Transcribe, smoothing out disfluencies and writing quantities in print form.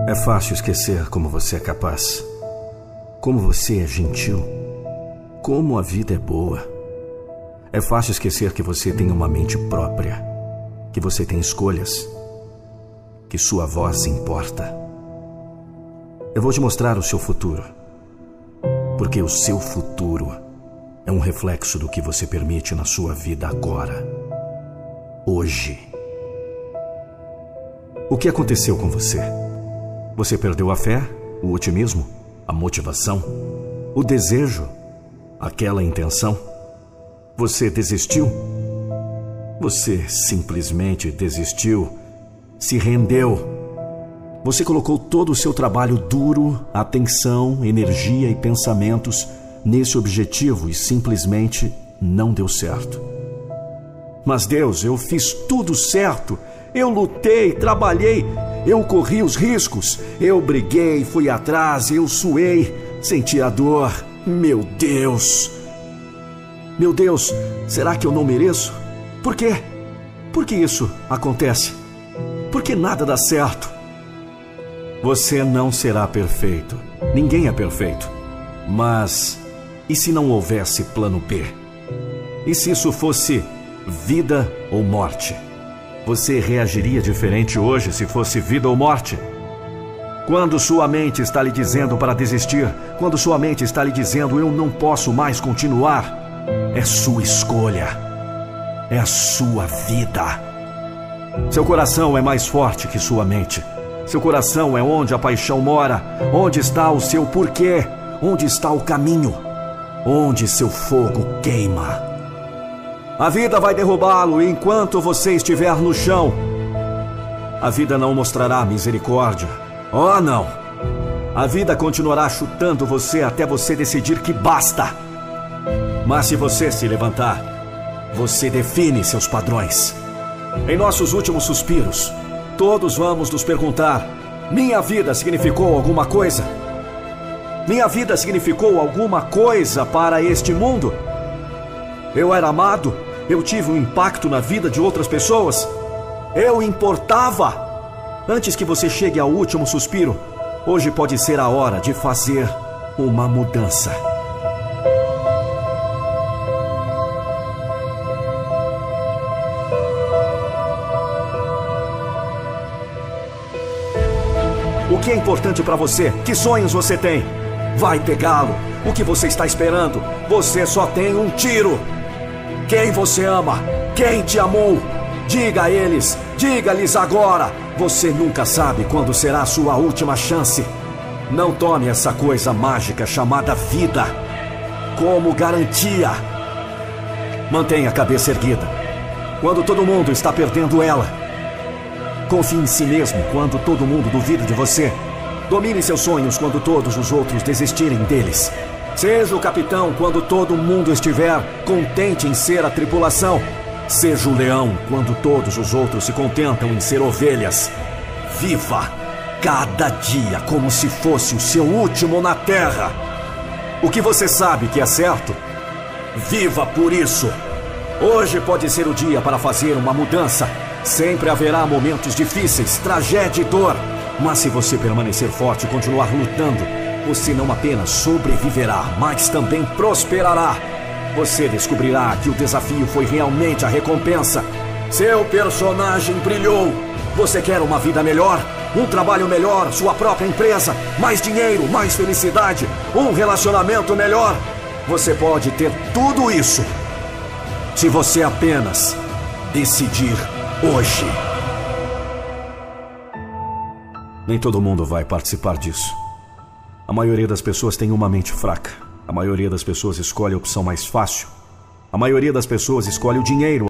É fácil esquecer como você é capaz, como você é gentil, como a vida é boa. É fácil esquecer que você tem uma mente própria, que você tem escolhas, que sua voz importa. Eu vou te mostrar o seu futuro, porque o seu futuro é um reflexo do que você permite na sua vida agora, hoje. O que aconteceu com você? Você perdeu a fé, o otimismo, a motivação, o desejo, aquela intenção? Você desistiu? Você simplesmente desistiu, se rendeu. Você colocou todo o seu trabalho duro, atenção, energia e pensamentos nesse objetivo e simplesmente não deu certo. Mas Deus, eu fiz tudo certo. Eu lutei, trabalhei, eu corri os riscos, eu briguei, fui atrás, eu suei, senti a dor. Meu Deus! Meu Deus, será que eu não mereço? Por quê? Por que isso acontece? Por que nada dá certo? Você não será perfeito. Ninguém é perfeito. Mas e se não houvesse plano B? E se isso fosse vida ou morte? Você reagiria diferente hoje se fosse vida ou morte? Quando sua mente está lhe dizendo para desistir, quando sua mente está lhe dizendo eu não posso mais continuar, é sua escolha, é a sua vida. Seu coração é mais forte que sua mente. Seu coração é onde a paixão mora, onde está o seu porquê, onde está o caminho, onde seu fogo queima. A vida vai derrubá-lo enquanto você estiver no chão. A vida não mostrará misericórdia. Oh, não! A vida continuará chutando você até você decidir que basta. Mas se você se levantar, você define seus padrões. Em nossos últimos suspiros, todos vamos nos perguntar: minha vida significou alguma coisa? Minha vida significou alguma coisa para este mundo? Eu era amado? Eu tive um impacto na vida de outras pessoas? Eu importava? Antes que você chegue ao último suspiro, hoje pode ser a hora de fazer uma mudança. O que é importante para você? Que sonhos você tem? Vai pegá-lo. O que você está esperando? Você só tem um tiro. Quem você ama? Quem te amou? Diga a eles, diga-lhes agora. Você nunca sabe quando será a sua última chance. Não tome essa coisa mágica chamada vida como garantia. Mantenha a cabeça erguida quando todo mundo está perdendo ela. Confie em si mesmo quando todo mundo duvida de você. Domine seus sonhos quando todos os outros desistirem deles. Seja o capitão quando todo mundo estiver contente em ser a tripulação. Seja o leão quando todos os outros se contentam em ser ovelhas. Viva cada dia como se fosse o seu último na terra. O que você sabe que é certo, viva por isso. Hoje pode ser o dia para fazer uma mudança. Sempre haverá momentos difíceis, tragédia e dor. Mas se você permanecer forte e continuar lutando, você não apenas sobreviverá, mas também prosperará. Você descobrirá que o desafio foi realmente a recompensa. Seu personagem brilhou. Você quer uma vida melhor? Um trabalho melhor? Sua própria empresa? Mais dinheiro? Mais felicidade? Um relacionamento melhor? Você pode ter tudo isso se você apenas decidir hoje. Nem todo mundo vai participar disso. A maioria das pessoas tem uma mente fraca. A maioria das pessoas escolhe a opção mais fácil. A maioria das pessoas escolhe o dinheiro